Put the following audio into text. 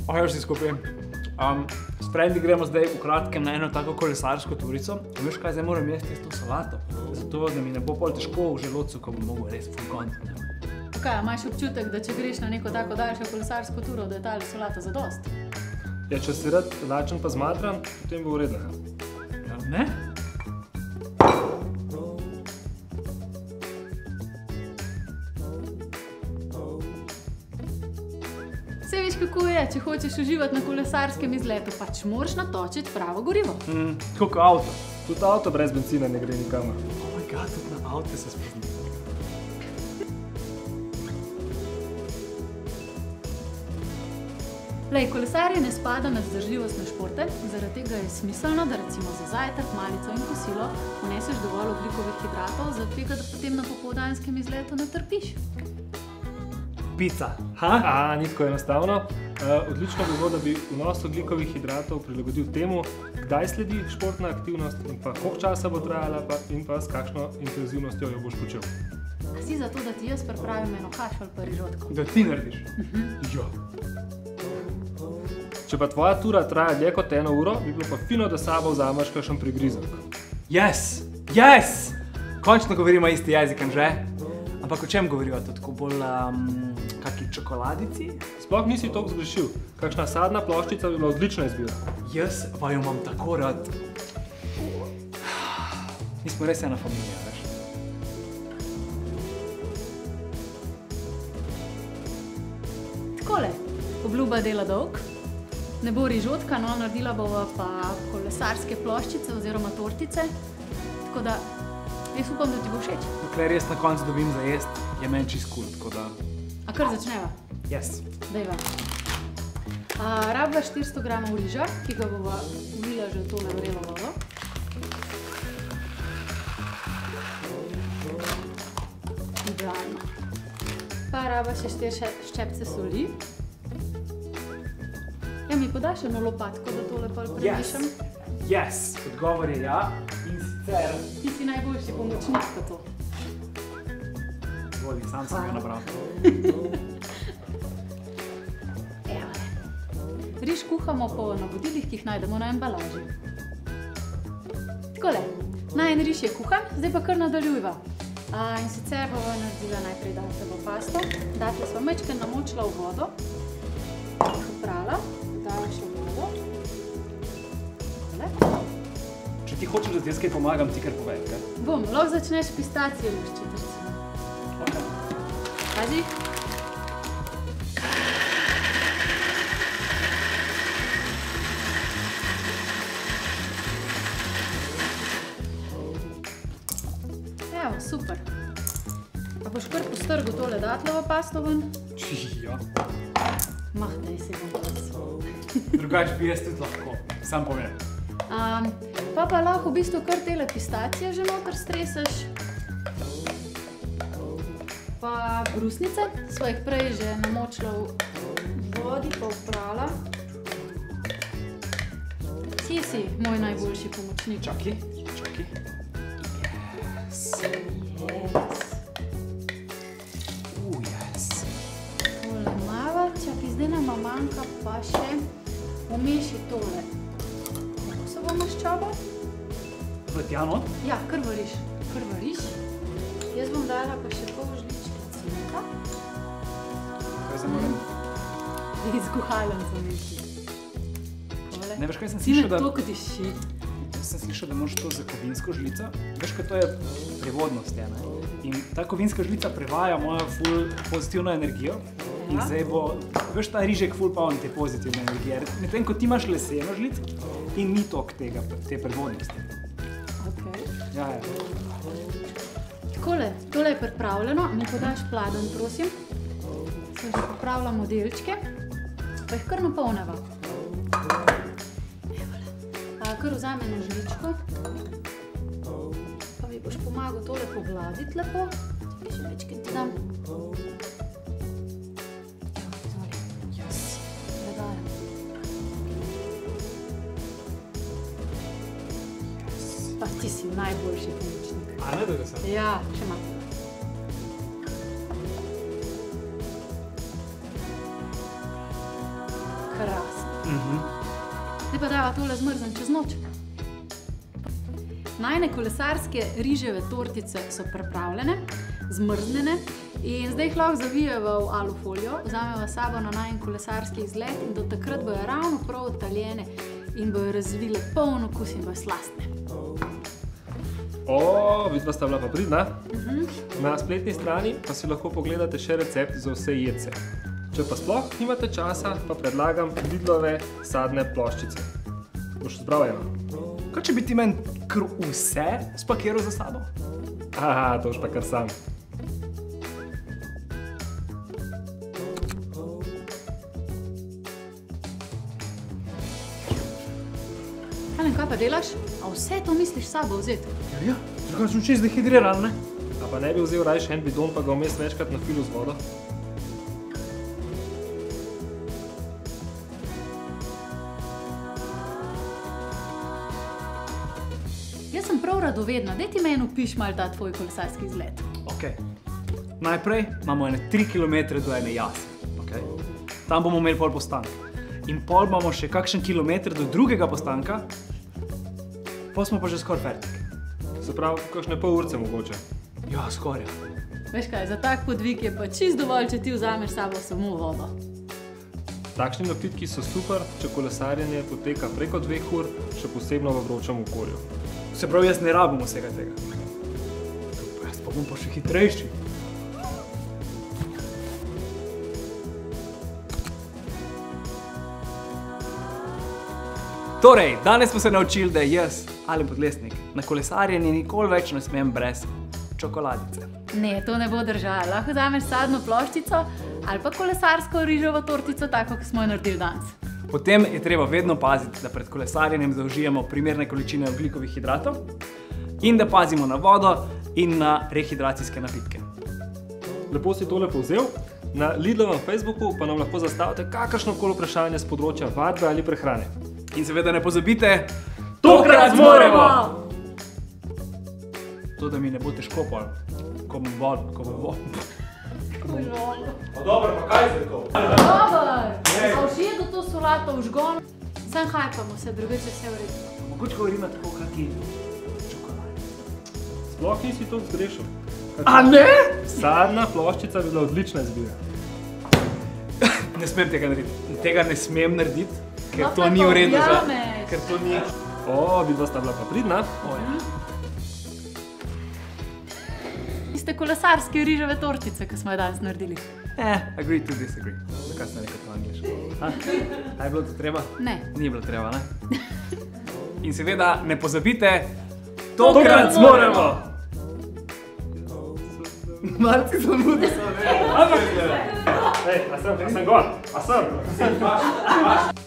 Ojo vsi skupaj. Sprendi gremo zdaj v kratkem na eno tako kolesarsko turico. Veš kaj, zdaj moram jesti to salato. Zato, da mi ne bo pol težko v želodcu, ko bom mogel res full content. Kaj, imaš občutek, da če greš na neko tako daljšo kolesarsko turo, da je tale solata zadost? Ja, če si rad lačen pa zmatran, potem bo v redu. Ja, ne? Saj veš, kako je, če hočeš uživati na kolesarskem izletu, pač moraš natočiti pravo gorivo. Tako kot avto. Tudi avto brez benzina ne gre nikamor. Oh my god, tudi na avte se spozna. Lej, kolesarjenje spada med vzdržljivostne športe, zaradi tega je smiselno, da recimo za zajtrk, malico in kosilo vneseš dovolj ogljikovih hidratov, zato tega, da potem na popoldanskem izletu ne trpiš. Pica. Ni tako enostavno. Odlično bi bilo, da bi vnos ogljikovih hidratov prilagodil temu, kdaj sledi športna aktivnost in pa koliko časa bo trajala in pa s kakšno intenzivnostjo jo boš počel. A si zato, da ti jaz pripravim eno kašo ali pa rižotko? Da ti narediš? Ja. Če pa tvoja tura traja dlje kot 1 uro, bi bilo pa fino, da sabo vzameš kakšen prigrizek. Yes! Yes! Končno govorimo isti jezik, že? Ampak o čem govorijo? Tako bolj kaki čokoladici? Sploh nisi toliko zgrešil. Kakšna sadna ploščica bi bila odlična izbira. Jaz pa jo imam tako rad. Mi smo res ena familija, veš? Takole, obljuba dela dolg. Ne bo rižotka, no, naredila bova pa kolesarske ploščice oziroma tortice. Tako da, jaz upam, da ti bo všeč. Dokler res na koncu dobim za jest, je meni čist cool, tako da... A kar začneva? Yes. Dajva. Rabva 400 gramov riža, ki ga bova ulila že v tole vrelo vodo. Idealno. Pa rabva še 4 ščepce soli. Ja, mi podaš eno lopatko, da tole pol premešam? Yes! Odgovor je ja. In sicer... Ti si najboljši pomočnik za to. Voli, sam sem ga nabral. Riž kuhamo po navodilih, ki jih najdemo na embalaži. Takole, najen riž je kuhan, zdaj pa kar nadaljujva. In sicer bova naredila najprej datljevo pasto. Datlje sva majčkeno namočila v vodo, poprala, dodala še vodo. Takole. Če ti hočeš, da ti jaz kaj pomagam, ti kar povej, kaj? Bom, lahko začneš pistacije luščiti, recimo. Ok. Pazi. Evo, super. Pa boš kar postrgal tole datljevo pasto ven? Ja. Mah, daj se bom glas. Drugač bi jaz tudi lahko, sam povem. Pa lahko v bistvu kar tele pistacije že noter streseš. Pa brusnice, sva jih prej že namočila v vodi, pa oprala. Si moj najboljši pomočnik. Čaki. Yes. Tole mava, čakaj, zdaj nama manjka pa še umeši tole. Kako se bo maščoba? Tjano? Ja, kar variš. Jaz bom dala pa še pol žličke cinka. Kaj se moram? Iz kuhalnico misli. Ne veš, kaj sem slišal, da... Cine toliko diši. Jaz sem slišal, da moraš to za kovinsko žlico. Veš, kaj to je prevodnost, ne? In ta kovinska žlica prevaja mojo ful pozitivno energijo. In zdaj bo, veš, ta rižek ful poln te pozitivne energije. Medtem, ko ti imaš leseno žlico in ni toliko tega, te prevodnosti. Okej. Ja. Takole, tole je pripravljeno. Mi podaš pladenj, prosim. Se že popravljamo delčke. Pa jih kar napolneva. Kar vzame eno žličko. Pa mi boš pomagal tole pogladiti lepo. Čekaj, še večkrat ti dam. Evo, izvoli. Yes. Predajam. Pa ti si najboljši pomočnik. A ne, da ga sem? Ja, še malo. krasno. Zdaj pa dava tole zmrznem čez noč. Najine kolesarske riževe tortice so pripravljene, zmrznjene in zdaj jih lahko zavijeva v alufolijo, vzameva sabo na najin kolesarski izlet in do takrat bojo ravno prav taljene in bojo razvile poln okus in bojo slastne. Vidva sta bila pa pridna. Na spletni strani pa si lahko pogledate še recept za vse jedce. Če pa sploh nimate časa, pa predlagam Lidlove sadne ploščice. Boš zbral eno? Kaj če bi ti meni kar vse spakiral za sabo? Aha, to boš pa kar sam. Alen, kaj pa delaš? A vse to misliš s sabo vzeti? Ja, drugače sem čist dehidriran, ne? A pa ne bi vzel rajši en bidon, pa ga vmes večkrat nafilil z vodo? Jaz sem prav radovedna, daj ti meni opiš malo ta tvoj kolesarski izlet. Ok. Najprej imamo 3 km do ene jase. Okay. Tam bomo imeli pol postank. In pol imamo še kakšen kilometr do drugega postanka, pol smo pa že skoraj fertik. Se pravi, kakšne pol urce mogoče. Ja, skoraj. Veš kaj, za tak podvig je pa čist dovolj, če ti vzameš s sabo samo vodo. Takšni napitki so super, če kolesarjenje poteka preko 2 ur, še posebno v vročem okolju. Se pravi, jaz ne rabim vsega tega. Jaz pa bom pa še hitrejši. Torej, danes smo se naučili, da jaz, Alen Podlesnik, na kolesarjenje nikoli več ne smem brez čokoladice. Ne, to ne bo držalo. Lahko vzameš sadno ploščico ali pa kolesarsko riževo tortico, tako kot smo jo naredili danes. Potem je treba vedno paziti, da pred kolesarjenjem zaužijemo primerne količine ogljikovih hidratov in da pazimo na vodo in na rehidracijske napitke. Lepo si tole povzel. Na Lidlovem Facebooku pa nam lahko zastavite kakršnokoli vprašanje z področja vadbe ali prehrane. In seveda ne pozabite, Tokrat zmoremo! To, da mi ne bo težko pol, ko bom vol. Pa dobro, pa kaj se to? Dobar! Za všedo to solato v žgonu. Sam hajpamo se, drugače vse v redu. Mogoče govorimo tako kaki čokoladi. Sploh nisi to zgrešil. A ne? Sadna ploščica bi bila odlična izbira. Ne smem tega narediti. Tega ne smem narediti, ker No, to pa ni v redu za... objameš. Ker to ni... Vidva sta bila pa pridna. Tiste kolesarske riževe tortice, ki smo jo danes naredili. Agree to disagree. Zakaj sem rekel to angliško? A je bilo to treba? Ne. Ni bilo treba, ne? In seveda ne pozabite, Tokrat zmoremo! Malci zamudi so, ne? Ej, a sem gor? A sem?